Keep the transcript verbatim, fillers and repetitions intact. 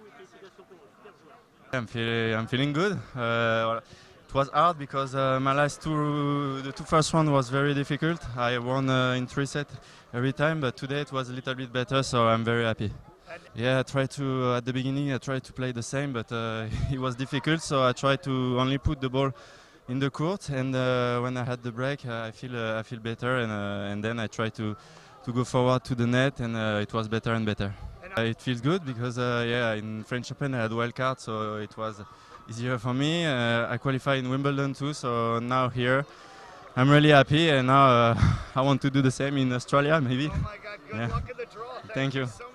I'm, feel, I'm feeling good. Uh, it was hard because uh, my last two, the two first round was very difficult. I won uh, in three sets every time, but today it was a little bit better, so I'm very happy. Yeah, I tried to, uh, at the beginning, I tried to play the same, but uh, it was difficult, so I tried to only put the ball in the court, and uh, when I had the break, uh, I feel uh, I feel better, and, uh, and then I tried to, to go forward to the net, and uh, it was better and better. Uh, it feels good because uh, yeah, in French Open I had wild card, so it was easier for me. Uh, I qualified in Wimbledon too, so now here I'm really happy, and now uh, I want to do the same in Australia, maybe. Oh my God, good yeah. luck in the draw. Thank you. So